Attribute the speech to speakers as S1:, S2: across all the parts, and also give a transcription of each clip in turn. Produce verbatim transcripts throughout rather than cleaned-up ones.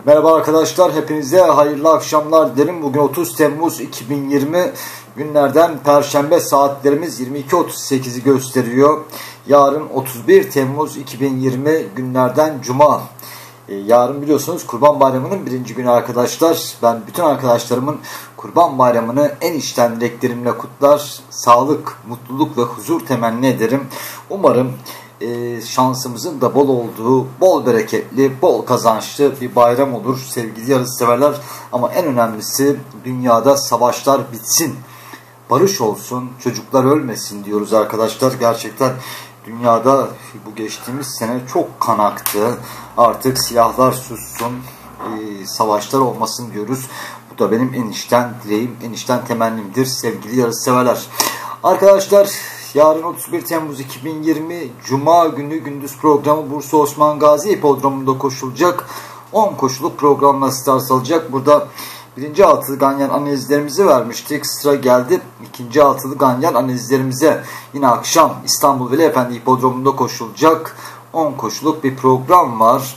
S1: Merhaba arkadaşlar, hepinize hayırlı akşamlar dilerim. Bugün otuz Temmuz iki bin yirmi günlerden Perşembe, saatlerimiz yirmi iki otuz sekizi gösteriyor. Yarın otuz bir Temmuz iki bin yirmi günlerden Cuma. Ee, yarın biliyorsunuz Kurban Bayramı'nın birinci günü arkadaşlar. Ben bütün arkadaşlarımın Kurban Bayramı'nı en içten dileklerimle kutlar. Sağlık, mutluluk ve huzur temenni ederim. Umarım şansımızın da bol olduğu, bol bereketli, bol kazançlı bir bayram olur sevgili yarışseverler. Ama en önemlisi dünyada savaşlar bitsin, barış olsun, çocuklar ölmesin diyoruz arkadaşlar. Gerçekten dünyada bu geçtiğimiz sene çok kan aktı. Artık silahlar sussun, savaşlar olmasın diyoruz. Bu da benim en içten dileğim, en içten temennimdir sevgili yarışseverler. Arkadaşlar, yarın otuz bir Temmuz iki bin yirmi Cuma günü gündüz programı Bursa Osman Gazi Hipodromu'nda koşulacak. on koşuluk programla start alacak. Burada birinci altılı ganyan analizlerimizi vermiştik. Sıra geldi ikinci altılı ganyan analizlerimize. Yine akşam İstanbul Veli Efendi Hipodromu'nda koşulacak. on koşuluk bir program var.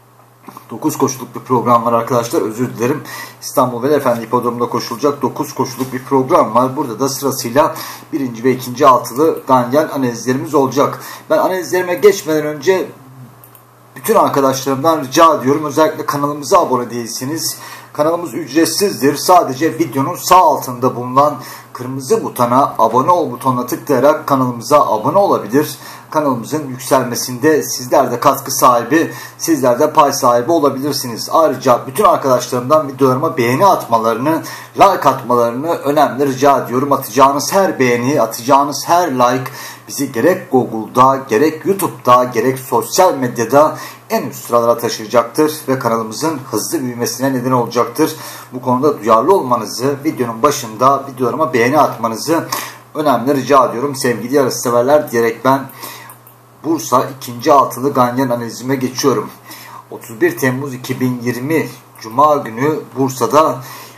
S1: dokuz koşuluk bir program var arkadaşlar, özür dilerim. İstanbul Veli Efendi Hipodromu'nda koşulacak dokuz koşuluk bir program var. Burada da sırasıyla birinci ve ikinci altılı ganyan analizlerimiz olacak. Ben analizlerime geçmeden önce bütün arkadaşlarımdan rica ediyorum. Özellikle kanalımıza abone değilsiniz. Kanalımız ücretsizdir. Sadece videonun sağ altında bulunan kırmızı butona, abone ol butonuna tıklayarak kanalımıza abone olabilir. Kanalımızın yükselmesinde sizler de katkı sahibi, sizler de pay sahibi olabilirsiniz. Ayrıca bütün arkadaşlarımdan videolarıma beğeni atmalarını, like atmalarını önemli rica ediyorum. Atacağınız her beğeni, atacağınız her like bizi gerek Google'da, gerek YouTube'da, gerek sosyal medyada en üst sıralara taşıyacaktır ve kanalımızın hızlı büyümesine neden olacaktır. Bu konuda duyarlı olmanızı, videonun başında videolarıma beğeni atmanızı önemli rica ediyorum sevgili yarışseverler diyerek ben Bursa ikinci altılı ganyan analizime geçiyorum. otuz bir Temmuz iki bin yirmi Cuma günü Bursa'da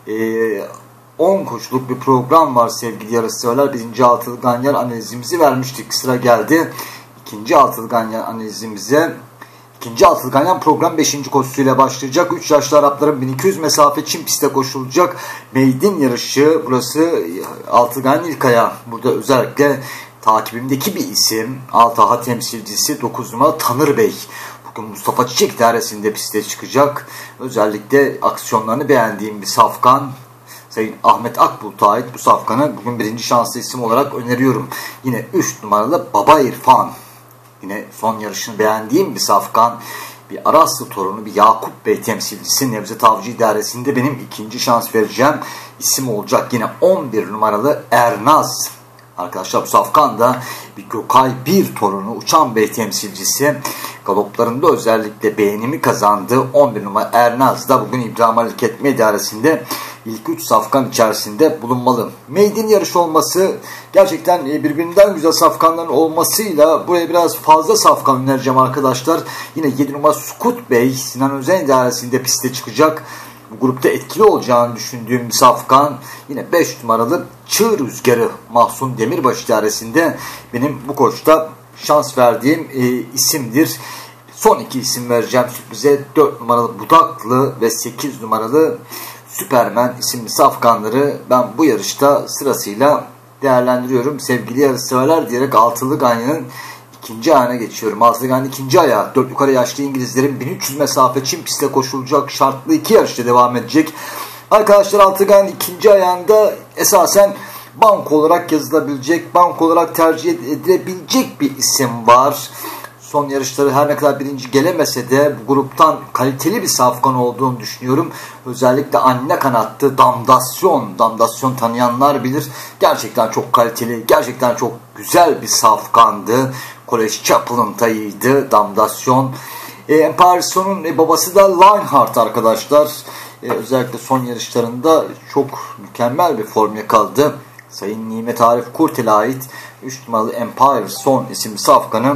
S1: on koşuluk bir program var sevgili yarışseverler. birinci altılı ganyan analizimizi vermiştik. Sıra geldi ikinci altılı ganyan analizimize. İkinci altılı ganyan program beşinci koşusuyla başlayacak. üç yaşlı Arapların bin iki yüz mesafe çim pistte koşulacak. Meydin yarışı. Burası altılı ganyan ilk ayağı. Burada özellikle takibimdeki bir isim. Altaha temsilcisi dokuz numara Tanır Bey. Bugün Mustafa Çiçek dairesinde piste çıkacak. Özellikle aksiyonlarını beğendiğim bir safkan. Sayın Ahmet Akbulut'a ait bu safkanı bugün birinci şanslı isim olarak öneriyorum. Yine üç numaralı Baba İrfan. Yine son yarışını beğendiğim bir safkan, bir Araslı torunu, bir Yakup Bey temsilcisi Nevzat Avcı idaresinde benim ikinci şans vereceğim isim olacak. Yine on bir numaralı Ernaz. Arkadaşlar bu safkan da bir Gökay bir torunu, Uçan Bey temsilcisi. Galoplarında özellikle beğenimi kazandı. on bir numara Ernaz da bugün İbrahim Halil Ketme idaresinde İlk üç safkan içerisinde bulunmalı. Meydin yarış olması, gerçekten birbirinden güzel safkanların olmasıyla buraya biraz fazla safkan önereceğim arkadaşlar. Yine yedi numara Sukut Bey Sinan Özen idaresinde piste çıkacak. Bu grupta etkili olacağını düşündüğüm bir safkan. Yine beş numaralı Çığ Rüzgarı Mahsun Demirbaş idaresinde benim bu koşta şans verdiğim e, isimdir. Son iki isim vereceğim sürprize. dört numaralı Budaklı ve sekiz numaralı Süpermen isimli safkanları ben bu yarışta sırasıyla değerlendiriyorum. Sevgili yarışseverler diyerek altılı ganyanın ikinci ayağına geçiyorum. Altılı ganyanın ikinci ayağı. dört yukarı yaşlı İngilizlerin bin üç yüz mesafe çim pistte koşulacak şartlı iki yarışta devam edecek. Arkadaşlar altılı ganyanın ikinci ayağında esasen banko olarak yazılabilecek, banko olarak tercih edilebilecek bir isim var. Son yarışları her ne kadar birinci gelemese de bu gruptan kaliteli bir safkan olduğunu düşünüyorum. Özellikle anne kanattı Damdasyon. Damdasyon tanıyanlar bilir. Gerçekten çok kaliteli, gerçekten çok güzel bir safkandı. College Chapel'ın tayıydı Damdasyon. E, Emparison'un e, babası da Lionheart arkadaşlar. E, özellikle son yarışlarında çok mükemmel bir form yakaladı. Sayın Nimet Arif Kurtel'e ait üç numaralı Empire Son isimli safkanı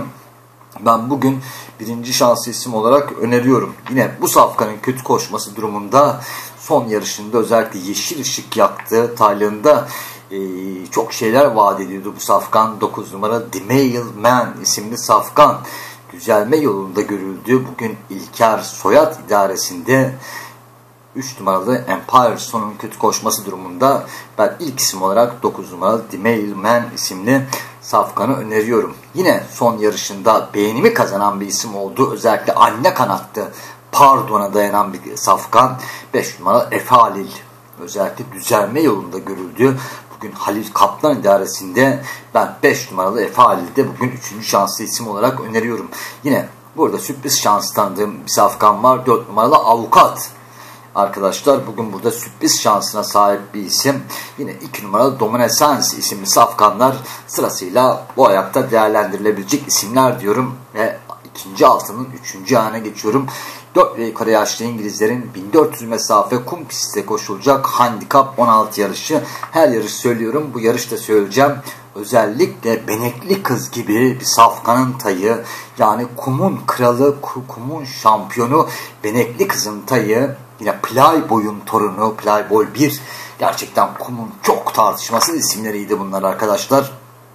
S1: ben bugün birinci şanslı isim olarak öneriyorum. Yine bu safkanın kötü koşması durumunda son yarışında özellikle yeşil ışık yaktı. Taylığında e, çok şeyler vaat ediyordu bu safkan. dokuz numara The Mailman isimli safkan. düzelme yolunda görüldü. Bugün İlker Soyat idaresinde üç numaralı Empire Son'un kötü koşması durumunda ben ilk isim olarak dokuz numaralı The Mailman isimli safkanı öneriyorum. Yine son yarışında beğenimi kazanan bir isim oldu. Özellikle anne kanattı Pardon'a dayanan bir safkan. beş numaralı Efe Halil. Özellikle düzelme yolunda görüldü. Bugün Halil Kaplan idaresinde ben beş numaralı Efe Halil'de bugün üçüncü şanslı isim olarak öneriyorum. Yine burada sürpriz şans tanıdığım bir safkan var. dört numaralı Avukat. Arkadaşlar bugün burada sürpriz şansına sahip bir isim. Yine iki numaralı Dominesans isimli safkanlar sırasıyla bu ayakta değerlendirilebilecek isimler diyorum. Ve ikinci altının üçüncü ayağına geçiyorum. dört ve yukarı yaşlı İngilizlerin bin dört yüz mesafe kum pistte koşulacak handikap on altı yarışı. Her yarış söylüyorum, bu yarışta söyleyeceğim. Özellikle Benekli Kız gibi bir safkanın tayı, yani kumun kralı, kumun şampiyonu Benekli Kız'ın tayı, yine Playboy'un torunu Playboy bir, gerçekten kumun çok tartışmasız isimleriydi bunlar arkadaşlar.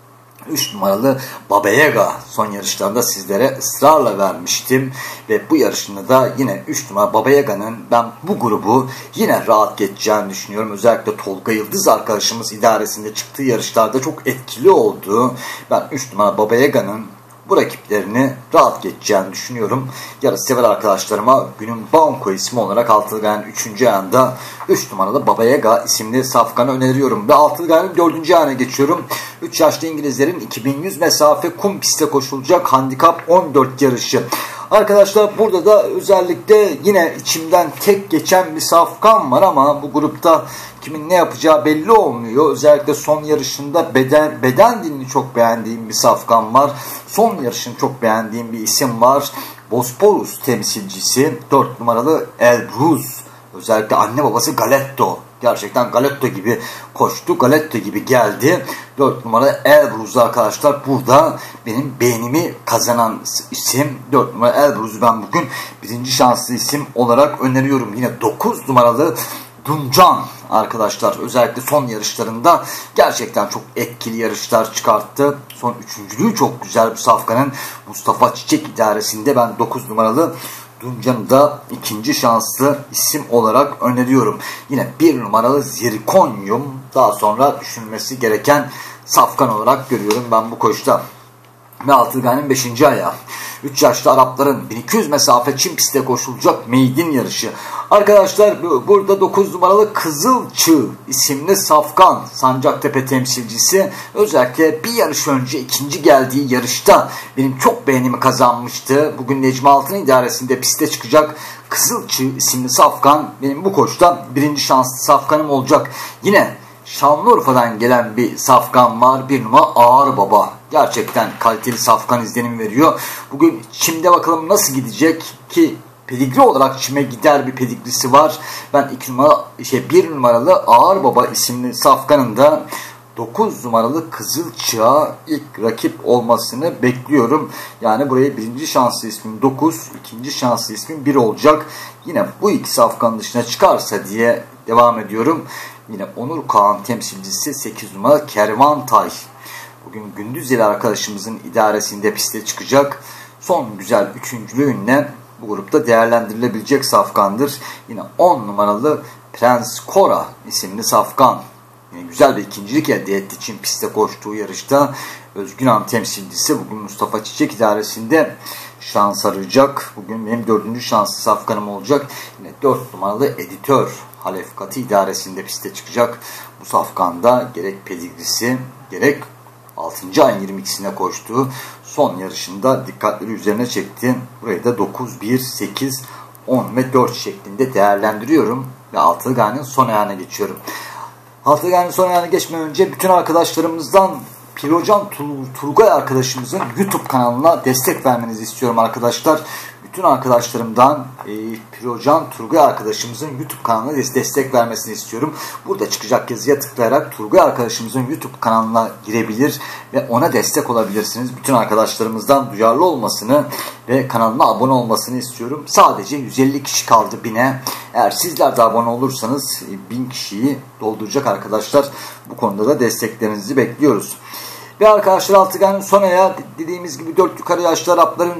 S1: üç numaralı Baba Yaga son yarışlarında sizlere ısrarla vermiştim. Ve bu yarışında da yine üç numara Baba Yaga'nın ben bu grubu yine rahat geçeceğini düşünüyorum. Özellikle Tolga Yıldız arkadaşımız idaresinde çıktığı yarışlarda çok etkili oldu. Ben üç numara Baba Yaga'nın bu rakiplerini rahat geçeceğini düşünüyorum. Yarış sever arkadaşlarıma günün banko ismi olarak Altılgay'ın üçüncü ayağında üç numaralı Baba Yaga isimli safkanı öneriyorum. Ve Altılgay'ın dördüncü ayağına geçiyorum. üç yaşlı İngilizlerin iki bin yüz mesafe kum pistte koşulacak handikap on dört yarışı. Arkadaşlar burada da özellikle yine içimden tek geçen bir safkan var ama bu grupta kimin ne yapacağı belli olmuyor. Özellikle son yarışında beden, beden dilini çok beğendiğim bir safkan var. Son yarışını çok beğendiğim bir isim var. Bosporus temsilcisi dört numaralı Elbruz. Özellikle anne babası Galetto. Gerçekten Galetto gibi koştu. Galetto gibi geldi. dört numara Elbruz arkadaşlar. Burada benim beğenimi kazanan isim. dört numara Elbruz'u ben bugün birinci şanslı isim olarak öneriyorum. Yine dokuz numaralı Duncan arkadaşlar. Özellikle son yarışlarında gerçekten çok etkili yarışlar çıkarttı. Son üçüncülüğü çok güzel bu safkanın. Mustafa Çiçek idaresinde ben dokuz numaralı Duncan'ı da ikinci şanslı isim olarak öneriyorum. Yine bir numaralı Zirkonyum daha sonra düşünülmesi gereken safkan olarak görüyorum ben bu koşuda. Ve Altılgay'ın beşinci ayağı. üç yaşlı Arapların bin iki yüz mesafe çim pistte koşulacak meydin yarışı. Arkadaşlar burada dokuz numaralı Kızılçığ isimli safkan Sancaktepe temsilcisi. Özellikle bir yarış önce ikinci geldiği yarışta benim çok beğenimi kazanmıştı. Bugün Necmi Altın idaresinde piste çıkacak Kızılçığ isimli safkan benim bu koşuda birinci şanslı safkanım olacak. Yine Şanlıurfa'dan gelen bir safkan var. Bir numara Ağır Baba. Gerçekten kaliteli safkan izlenimi veriyor. Bugün çimde bakalım nasıl gidecek ki pedigri olarak çime gider bir pedigrisi var. Ben iki numara, şey bir numaralı Ağır Baba isimli safkanın da dokuz numaralı Kızılçığa ilk rakip olmasını bekliyorum. Yani buraya birinci şanslı ismim dokuz, ikinci şanslı ismim bir olacak. Yine bu iki safkanın dışına çıkarsa diye devam ediyorum. Yine Onur Kağan temsilcisi sekiz numaralı Kervantay. Bugün Gündüzeli arkadaşımızın idaresinde piste çıkacak. Son güzel üçüncülüğünle bu grupta değerlendirilebilecek safkandır. Yine on numaralı Prens Kora isimli safkan. Yine güzel bir ikincilik elde ettiği için pistte koştuğu yarışta Özgünan temsilcisi bugün Mustafa Çiçek idaresinde şans arayacak. Bugün benim dördüncü şanslı safkanım olacak. Yine dört numaralı Editör Halef Katı idaresinde piste çıkacak. Bu safkanda gerek pedigrisi gerek altıncı ayın yirmi ikisine koştuğu son yarışında dikkatleri üzerine çekti. Burayı da dokuz, bir, sekiz, on ve dört şeklinde değerlendiriyorum. Ve Altılgay'ın son ayağına geçiyorum. Altılgay'ın son ayağına geçmeden önce bütün arkadaşlarımızdan Pirocan Turgay arkadaşımızın YouTube kanalına destek vermenizi istiyorum arkadaşlar. Bütün arkadaşlarımdan e, Pirocan Turgay arkadaşımızın YouTube kanalına destek vermesini istiyorum. Burada çıkacak yazıya tıklayarak Turgay arkadaşımızın YouTube kanalına girebilir ve ona destek olabilirsiniz. Bütün arkadaşlarımızdan duyarlı olmasını ve kanalına abone olmasını istiyorum. Sadece yüz elli kişi kaldı bine. Eğer sizler de abone olursanız bin kişiyi dolduracak arkadaşlar. Bu konuda da desteklerinizi bekliyoruz. Ve arkadaşlar Altılgay'ın son ayağı dediğimiz gibi dört yukarı yaşlı Arapların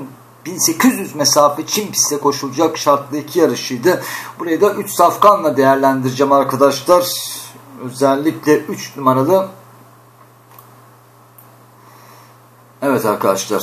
S1: bin sekiz yüz mesafe çim pistte koşulacak şartlı iki yarışıydı. Burayı da üç safkanla değerlendireceğim arkadaşlar. Özellikle üç numaralı. Evet arkadaşlar.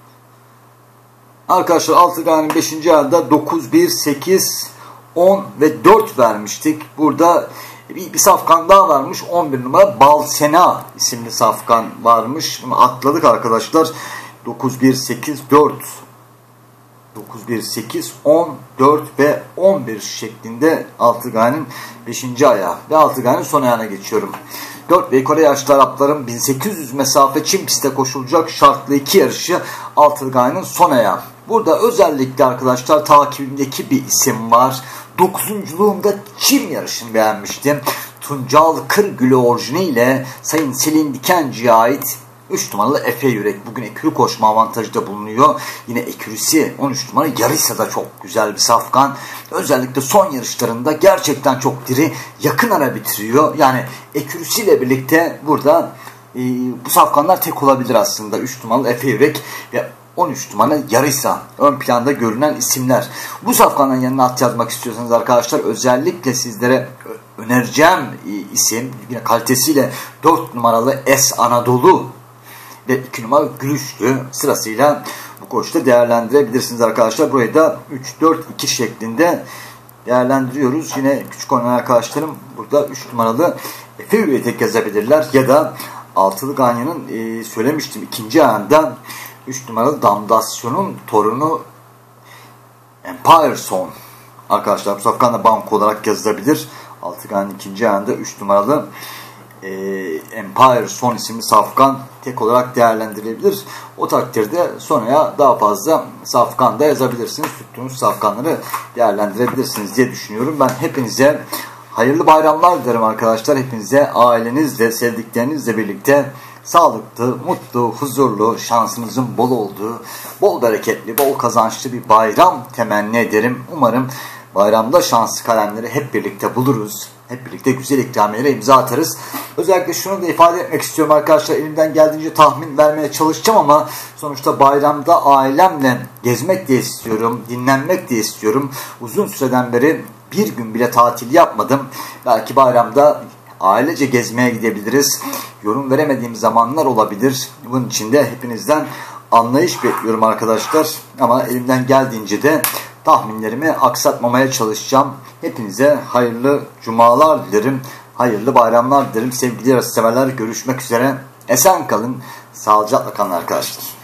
S1: Arkadaşlar altı Gani'nin beşinci ayında dokuz, bir, sekiz, on ve dört vermiştik. Burada bir, bir safkan daha varmış. on bir numara Balsena isimli safkan varmış. Bunu atladık arkadaşlar. dokuz, bir, sekiz, dört. dokuz, bir, sekiz, on, dört ve on bir şeklinde altı Gani'nin beşinci ayağı ve altı Gani'nin son ayağına geçiyorum. dört ve yukarı yaşlı Arapların bin sekiz yüz mesafe çim pistte koşulacak şartlı iki yarışı altı Gani'nin son ayağı. Burada özellikle arkadaşlar takibimdeki bir isim var. dokuzunculuğunda çim yarışını beğenmiştim. Tuncal Kırgülü orijini ile Sayın Selin Dikenci'ye ait üç numaralı Efe Yürek. Bugün ekürü koşma avantajı da bulunuyor. Yine ekürüsü on üç numara Yarisa da çok güzel bir safkan. Özellikle son yarışlarında gerçekten çok diri, yakın ara bitiriyor. Yani ekürüsüyle birlikte burada e, bu safkanlar tek olabilir aslında. üç numaralı Efe Yürek ve on üç numara Yarisa ön planda görünen isimler. Bu safkanların yanına at yazmak istiyorsanız arkadaşlar özellikle sizlere önereceğim isim yine kalitesiyle dört numaralı Es Anadolu ve iki numara Gülüşlü sırasıyla bu koşuda değerlendirebilirsiniz arkadaşlar. Burayı da üç dört iki şeklinde değerlendiriyoruz. Yine küçük oynayan arkadaşlarım burada üç numaralı Efe Yürek tek yazabilirler ya da altılı Ganyan'ın e, söylemiştim ikinci ayağında üç numaralı Damdasyon'un torunu Empire Son. Arkadaşlar bu safkan da banko olarak yazılabilir. altı Gani'nin ikinci ayağında üç numaralı e, Empire Son isimli safkan tek olarak değerlendirilebilir. O takdirde sonraya daha fazla safkan da yazabilirsiniz. Tuttuğunuz safkanları değerlendirebilirsiniz diye düşünüyorum. Ben hepinize hayırlı bayramlar dilerim arkadaşlar. Hepinize ailenizle, sevdiklerinizle birlikte sağlıklı, mutlu, huzurlu, şansınızın bol olduğu, bol bereketli, bol kazançlı bir bayram temenni ederim. Umarım bayramda şanslı kalemleri hep birlikte buluruz. Hep birlikte güzel ikramiyelere imza atarız. Özellikle şunu da ifade etmek istiyorum arkadaşlar. Elimden geldiğince tahmin vermeye çalışacağım ama sonuçta bayramda ailemle gezmek de istiyorum, dinlenmek de istiyorum. Uzun süreden beri bir gün bile tatil yapmadım. Belki bayramda ailece gezmeye gidebiliriz. Yorum veremediğim zamanlar olabilir. Bunun için de hepinizden anlayış bekliyorum arkadaşlar. Ama elimden geldiğince de tahminlerimi aksatmamaya çalışacağım. Hepinize hayırlı cumalar dilerim. Hayırlı bayramlar dilerim. Sevgili yarış severler, görüşmek üzere. Esen kalın. Sağlıcakla kalın arkadaşlar.